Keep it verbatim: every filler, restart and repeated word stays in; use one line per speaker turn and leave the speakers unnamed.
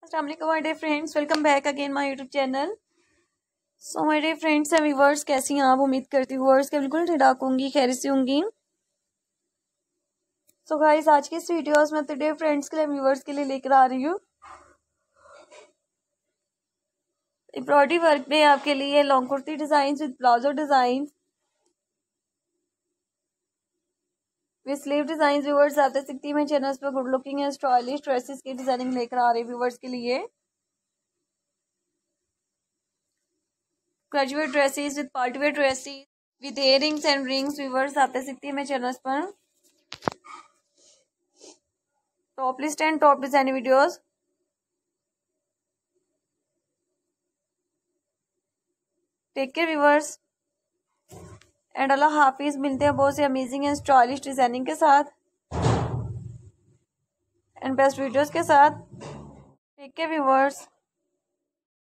अस्सलाम वालेकुम my dear friends, welcome back again my YouTube channel. So my dear friends and viewers, कैसी हैं आप? उम्मीद करती हूँ व्यूअर्स के बिल्कुल ठीक ठाक होंगी, खैरियत से होंगी। सो गाइस, आज के इस वीडियोस में तो डियर फ्रेंड्स के लिए, व्यूअर्स के लिए लेकर आ रही हूँ एम्ब्रॉयडरी वर्क में आपके लिए long kurti design with palazzo design with sleeve design. Viewers आप देख सकती हैं मैं चैनल पर good looking and stylish dresses की डिजाइनिंग लेकर आ रही हूँ व्यूअर्स के लिए। Graduate dresses with party wear dresses with earrings and rings. Viewers आप देख सकती हैं मैं चैनल पर top list and top design videos. Take care viewers and अल्लाह हाफिज। मिलते हैं बहुत से अमेजिंग एंड स्टाइलिश डिजाइनिंग के साथ एंड बेस्ट वीडियोस के साथ। Take care viewers.